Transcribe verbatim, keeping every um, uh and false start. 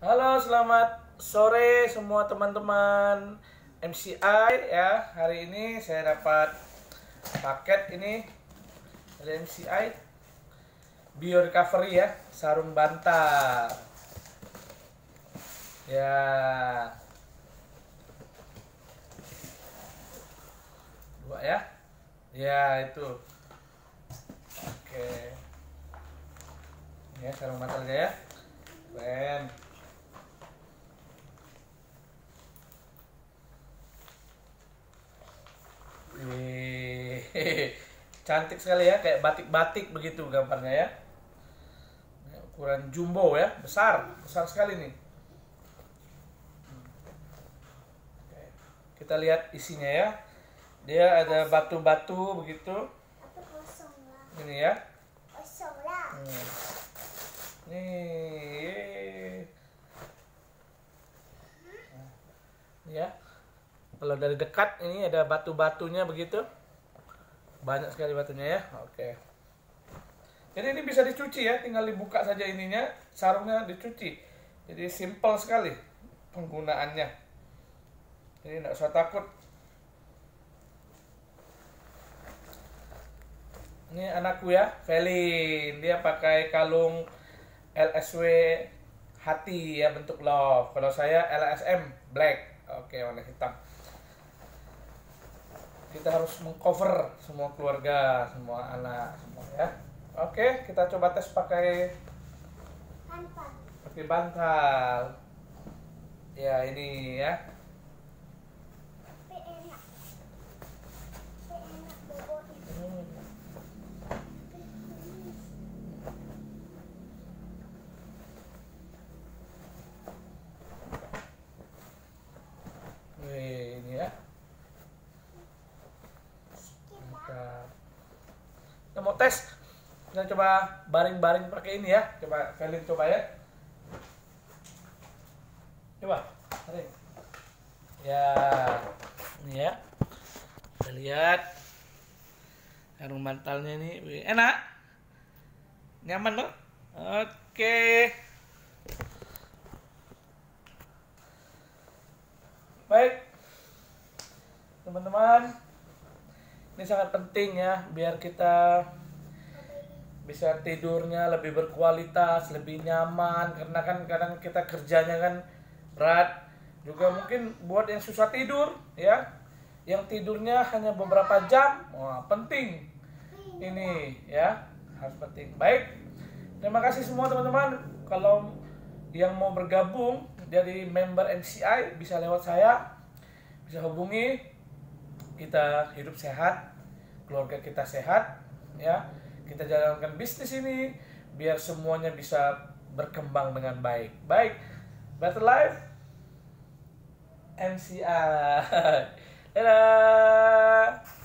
Halo, selamat sore semua teman-teman M C I ya. Hari ini saya dapat paket ini dari M C I Bio Recovery ya, sarung bantal. Ya. Dua ya. Ya, itu. Oke. Ini ya sarung bantalnya ya. Keren. Wih, cantik sekali ya, kayak batik-batik begitu gambarnya ya. Ukuran jumbo ya, besar, besar sekali nih. Kita lihat isinya ya. Dia ada batu-batu begitu. Ini ya. Hmm. Nih. Ini ya. Kalau dari dekat ini ada batu-batunya begitu. Banyak sekali batunya ya. Oke. Jadi ini bisa dicuci ya, tinggal dibuka saja ininya, sarungnya dicuci. Jadi simple sekali penggunaannya. Jadi tidak usah takut. Ini anakku ya, Felin. Dia pakai kalung L S W hati ya, bentuk love. Kalau saya L S M black. Oke, warna hitam. Kita harus mengcover semua keluarga, semua anak, semua ya. Oke, kita coba tes pakai bantal. Pakai bantal. Ya, ini ya. Hmm. Wih, ini ya. Kita mau tes, kita coba baring-baring pakai ini ya. Coba kalian coba ya. Coba, baring. Ya, ini ya. Kita lihat sarung bantalnya ini, wih, enak, nyaman loh. Oke. Baik, teman-teman. Ini sangat penting ya, biar kita bisa tidurnya lebih berkualitas, lebih nyaman. Karena kan kadang kita kerjanya kan berat. Juga mungkin buat yang susah tidur ya, yang tidurnya hanya beberapa jam, wah penting. Ini ya, harus penting. Baik, terima kasih semua teman-teman. Kalau yang mau bergabung jadi member M C I bisa lewat saya, bisa hubungi. Kita hidup sehat, keluarga kita sehat, ya. Kita jalankan bisnis ini biar semuanya bisa berkembang dengan baik. Baik, Better Life M C I. Dadah.